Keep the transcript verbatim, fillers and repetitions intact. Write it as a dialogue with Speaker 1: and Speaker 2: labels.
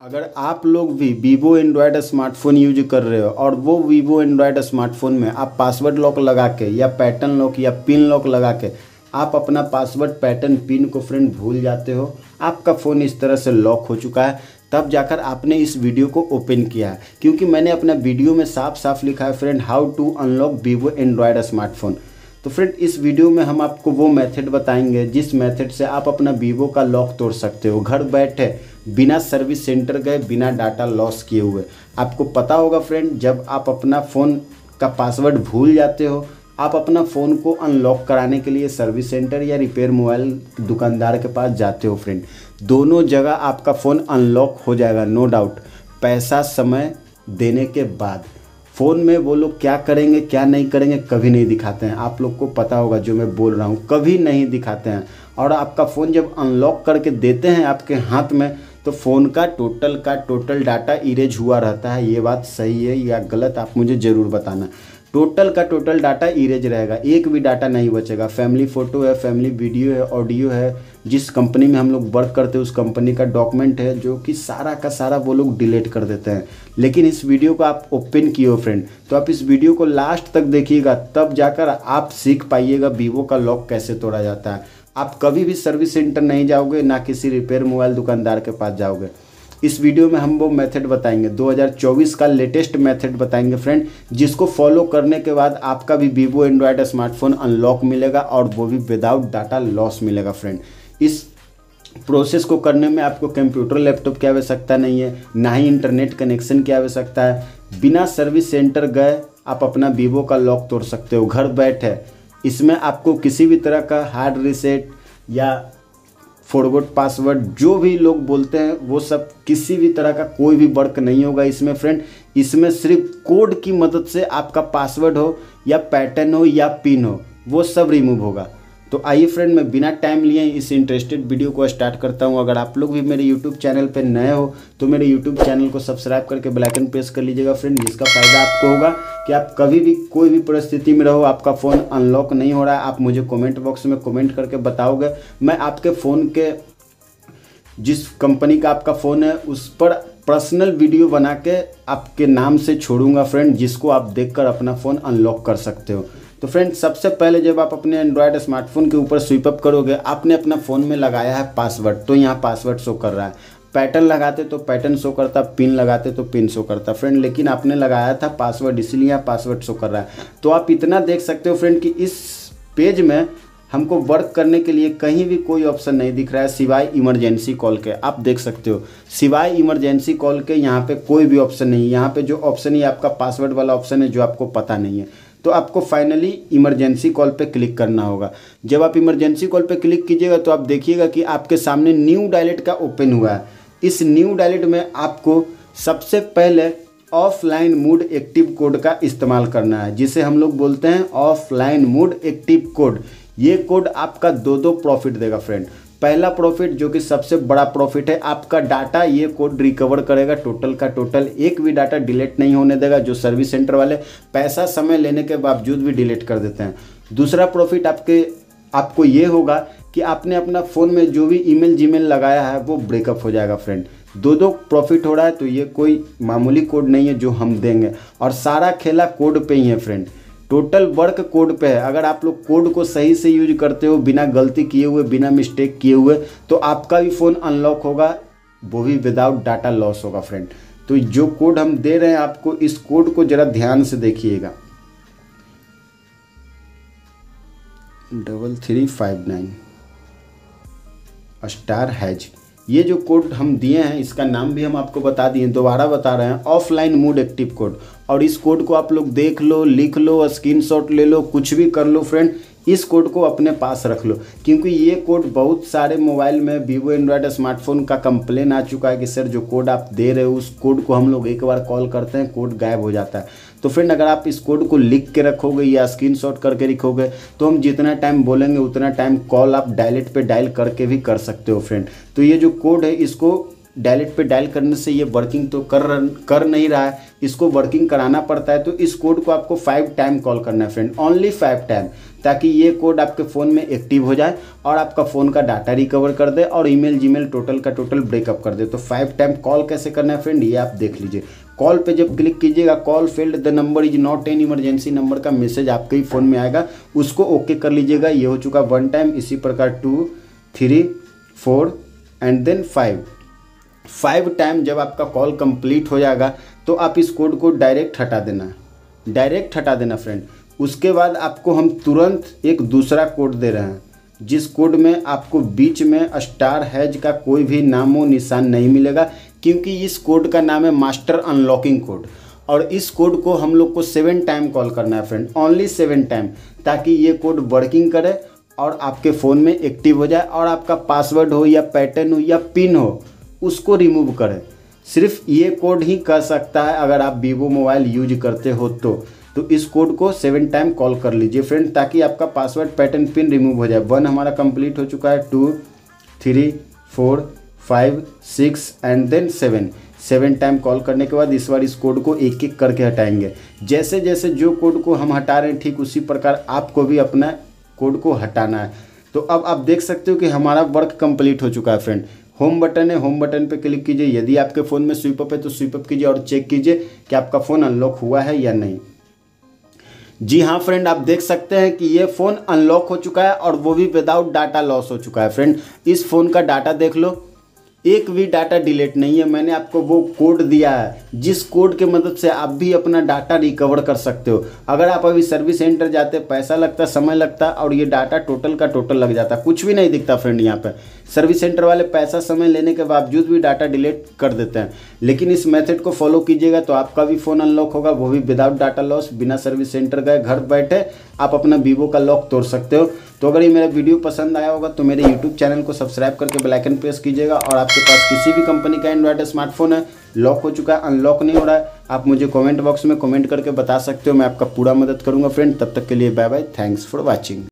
Speaker 1: अगर आप लोग भी वीवो एंड्रॉयड स्मार्टफोन यूज कर रहे हो और वो वीवो एंड्रॉयड स्मार्टफोन में आप पासवर्ड लॉक लगा के या पैटर्न लॉक या पिन लॉक लगा के आप अपना पासवर्ड पैटर्न पिन को फ्रेंड भूल जाते हो, आपका फ़ोन इस तरह से लॉक हो चुका है, तब जाकर आपने इस वीडियो को ओपन किया है। क्योंकि मैंने अपना वीडियो में साफ साफ लिखा है friend, how to unlock Vivo Android smartphone. तो फ्रेंड इस वीडियो में हम आपको वो मेथड बताएंगे जिस मेथड से आप अपना वीवो का लॉक तोड़ सकते हो, घर बैठे बिना सर्विस सेंटर गए, बिना डाटा लॉस किए हुए। आपको पता होगा फ्रेंड, जब आप अपना फ़ोन का पासवर्ड भूल जाते हो, आप अपना फ़ोन को अनलॉक कराने के लिए सर्विस सेंटर या रिपेयर मोबाइल दुकानदार के पास जाते हो फ्रेंड, दोनों जगह आपका फ़ोन अनलॉक हो जाएगा, नो डाउट। पैसा समय देने के बाद फ़ोन में वो लोग क्या करेंगे क्या नहीं करेंगे कभी नहीं दिखाते हैं। आप लोग को पता होगा जो मैं बोल रहा हूँ, कभी नहीं दिखाते हैं। और आपका फ़ोन जब अनलॉक करके देते हैं आपके हाथ में, तो फ़ोन का टोटल का टोटल डाटा इरेज हुआ रहता है। ये बात सही है या गलत आप मुझे ज़रूर बताना। टोटल का टोटल डाटा इरेज रहेगा, एक भी डाटा नहीं बचेगा। फैमिली फ़ोटो है, फैमिली वीडियो है, ऑडियो है, जिस कंपनी में हम लोग वर्क करते हैं उस कंपनी का डॉक्यूमेंट है, जो कि सारा का सारा वो लोग डिलीट कर देते हैं। लेकिन इस वीडियो को आप ओपन किए हो फ्रेंड, तो आप इस वीडियो को लास्ट तक देखिएगा, तब जाकर आप सीख पाइएगा वीवो का लॉक कैसे तोड़ा जाता है। आप कभी भी सर्विस सेंटर नहीं जाओगे, ना किसी रिपेयर मोबाइल दुकानदार के पास जाओगे। इस वीडियो में हम वो मेथड बताएंगे, दो हज़ार चौबीस का लेटेस्ट मेथड बताएंगे फ्रेंड, जिसको फॉलो करने के बाद आपका भी वीवो एंड्रॉयड स्मार्टफोन अनलॉक मिलेगा और वो भी विदाउट डाटा लॉस मिलेगा फ्रेंड। इस प्रोसेस को करने में आपको कंप्यूटर लैपटॉप की आवश्यकता नहीं है, ना ही इंटरनेट कनेक्शन की आवश्यकता है। बिना सर्विस सेंटर गए आप अपना वीवो का लॉक तोड़ सकते हो घर बैठे। इसमें आपको किसी भी तरह का हार्ड रीसेट या फॉरवर्ड पासवर्ड जो भी लोग बोलते हैं वो सब, किसी भी तरह का कोई भी वर्क नहीं होगा इसमें फ्रेंड। इसमें सिर्फ कोड की मदद से आपका पासवर्ड हो या पैटर्न हो या पिन हो, वो सब रिमूव होगा। तो आइए फ्रेंड, मैं बिना टाइम लिए इस इंटरेस्टेड वीडियो को स्टार्ट करता हूं। अगर आप लोग भी मेरे यूट्यूब चैनल पर नए हो तो मेरे यूट्यूब चैनल को सब्सक्राइब करके बेल आइकन प्रेस कर लीजिएगा फ्रेंड, जिसका फ़ायदा आपको होगा कि आप कभी भी कोई भी परिस्थिति में रहो, आपका फ़ोन अनलॉक नहीं हो रहा है, आप मुझे कमेंट बॉक्स में कमेंट करके बताओगे। मैं आपके फ़ोन के, जिस कंपनी का आपका फ़ोन है उस पर पर्सनल वीडियो बना के आपके नाम से छोड़ूंगा फ्रेंड, जिसको आप देखकर अपना फ़ोन अनलॉक कर सकते हो। तो फ्रेंड सबसे पहले जब आप अपने एंड्रॉयड स्मार्टफोन के ऊपर स्वीप अप करोगे, आपने अपना फ़ोन में लगाया है पासवर्ड, तो यहाँ पासवर्ड शो कर रहा है। पैटर्न लगाते तो पैटर्न शो करता, पिन लगाते तो पिन शो करता फ्रेंड, लेकिन आपने लगाया था पासवर्ड, इसलिए यहाँ पासवर्ड शो कर रहा है। तो आप इतना देख सकते हो फ्रेंड कि इस पेज में हमको वर्क करने के लिए कहीं भी कोई ऑप्शन नहीं दिख रहा है सिवाय इमरजेंसी कॉल के। आप देख सकते हो सिवाय इमरजेंसी कॉल के यहाँ पे कोई भी ऑप्शन नहीं है। यहाँ पे जो ऑप्शन है आपका पासवर्ड वाला ऑप्शन है, जो आपको पता नहीं है। तो आपको फाइनली इमरजेंसी कॉल पे क्लिक करना होगा। जब आप इमरजेंसी कॉल पे क्लिक कीजिएगा तो आप देखिएगा कि आपके सामने न्यू डायलेट का ओपन हुआ है। इस न्यू डायलेट में आपको सबसे पहले ऑफलाइन मोड एक्टिव कोड का इस्तेमाल करना है, जिसे हम लोग बोलते हैं ऑफलाइन मोड एक्टिव कोड। ये कोड आपका दो दो प्रॉफिट देगा फ्रेंड। पहला प्रॉफिट, जो कि सबसे बड़ा प्रॉफिट है, आपका डाटा ये कोड रिकवर करेगा, टोटल का टोटल, एक भी डाटा डिलीट नहीं होने देगा, जो सर्विस सेंटर वाले पैसा समय लेने के बावजूद भी डिलीट कर देते हैं। दूसरा प्रॉफिट आपके आपको ये होगा कि आपने अपना फ़ोन में जो भी ईमेल जीमेल लगाया है वो ब्रेकअप हो जाएगा फ्रेंड। दो दो प्रॉफिट हो रहा है, तो ये कोई मामूली कोड नहीं है जो हम देंगे, और सारा खेला कोड पे ही है फ्रेंड। टोटल वर्क कोड पे है। अगर आप लोग कोड को सही से यूज करते हो, बिना गलती किए हुए, बिना मिस्टेक किए हुए, तो आपका भी फ़ोन अनलॉक होगा, वो भी विदाउट डाटा लॉस होगा फ्रेंड। तो जो कोड हम दे रहे हैं आपको, इस कोड को ज़रा ध्यान से देखिएगा, double three five nine star hash. ये जो कोड हम दिए हैं इसका नाम भी हम आपको बता दिए, दोबारा बता रहे हैं, ऑफलाइन मोड एक्टिव कोड। और इस कोड को आप लोग देख लो, लिख लो, स्क्रीनशॉट ले लो, कुछ भी कर लो फ्रेंड, इस कोड को अपने पास रख लो। क्योंकि ये कोड बहुत सारे मोबाइल में वीवो एंड्रॉयड स्मार्टफोन का कंप्लेन आ चुका है कि सर जो कोड आप दे रहे हो उस कोड को हम लोग एक बार कॉल करते हैं कोड गायब हो जाता है। तो फ्रेंड अगर आप इस कोड को लिख के रखोगे या स्क्रीनशॉट करके रखोगे, तो हम जितना टाइम बोलेंगे उतना टाइम कॉल आप डायलेट पे डायल करके भी कर सकते हो फ्रेंड। तो ये जो कोड है इसको डायलेट पे डायल करने से ये वर्किंग तो कर कर नहीं रहा है, इसको वर्किंग कराना पड़ता है। तो इस कोड को आपको फाइव टाइम कॉल करना है फ्रेंड, ओनली फाइव टाइम, ताकि ये कोड आपके फ़ोन में एक्टिव हो जाए और आपका फ़ोन का डाटा रिकवर कर दे और ईमेल जीमेल टोटल का टोटल ब्रेकअप कर दे। तो फाइव टाइम कॉल कैसे करना है फ्रेंड, ये आप देख लीजिए। कॉल पे जब क्लिक कीजिएगा, call failed, the number is not an emergency number का मैसेज आपके ही फ़ोन में आएगा, उसको ओके कर लीजिएगा। ये हो चुका वन टाइम। इसी प्रकार two, three, four and then five. Five time जब आपका कॉल कंप्लीट हो जाएगा तो आप इस कोड को डायरेक्ट हटा देना, डायरेक्ट हटा देना फ्रेंड। उसके बाद आपको हम तुरंत एक दूसरा कोड दे रहे हैं, जिस कोड में आपको बीच में स्टार हैज का कोई भी नामो निशान नहीं मिलेगा, क्योंकि इस कोड का नाम है मास्टर अनलॉकिंग कोड। और इस कोड को हम लोग को सेवन टाइम कॉल करना है फ्रेंड, ओनली सेवन टाइम, ताकि ये कोड वर्किंग करे और आपके फ़ोन में एक्टिव हो जाए और आपका पासवर्ड हो या पैटर्न हो या पिन हो उसको रिमूव करे। सिर्फ ये कोड ही कर सकता है अगर आप वीवो मोबाइल यूज करते हो तो तो इस कोड को सेवन टाइम कॉल कर लीजिए फ्रेंड, ताकि आपका पासवर्ड पैटर्न पिन रिमूव हो जाए। वन हमारा कंप्लीट हो चुका है, two, three, four, five, six and then seven. Seven time call करने के बाद इस बार इस कोड को एक एक करके हटाएंगे। जैसे जैसे जो कोड को हम हटा रहे हैं ठीक उसी प्रकार आपको भी अपना कोड को हटाना है। तो अब आप देख सकते हो कि हमारा वर्क कंप्लीट हो चुका है फ्रेंड। होम बटन है, होम बटन पे क्लिक कीजिए। यदि आपके फ़ोन में स्विप अप है तो स्विप अप कीजिए और चेक कीजिए कि आपका फ़ोन अनलॉक हुआ है या नहीं। जी हाँ फ्रेंड, आप देख सकते हैं कि ये फ़ोन अनलॉक हो चुका है और वो भी विदाउट डाटा लॉस हो चुका है फ्रेंड। इस फ़ोन का डाटा देख लो, एक भी डाटा डिलीट नहीं है। मैंने आपको वो कोड दिया है जिस कोड के मदद से आप भी अपना डाटा रिकवर कर सकते हो। अगर आप अभी सर्विस सेंटर जाते, पैसा लगता, समय लगता और ये डाटा टोटल का टोटल लग जाता, कुछ भी नहीं दिखता फ्रेंड। यहाँ पे सर्विस सेंटर वाले पैसा समय लेने के बावजूद भी डाटा डिलीट कर देते हैं। लेकिन इस मेथड को फॉलो कीजिएगा तो आपका भी फ़ोन अनलॉक होगा, वो भी विदाउट डाटा लॉस, बिना सर्विस सेंटर गए, घर बैठे आप अपना वीवो का लॉक तोड़ सकते हो। तो अगर ये मेरा वीडियो पसंद आया होगा तो मेरे यूट्यूब चैनल को सब्सक्राइब करके बेल आइकन प्रेस कीजिएगा। और आपके पास किसी भी कंपनी का एंड्रॉयड स्मार्टफोन है, लॉक हो चुका है, अनलॉक नहीं हो रहा है, आप मुझे कमेंट बॉक्स में कमेंट करके बता सकते हो, मैं आपका पूरा मदद करूंगा फ्रेंड। तब तक के लिए bye bye, thanks for watching.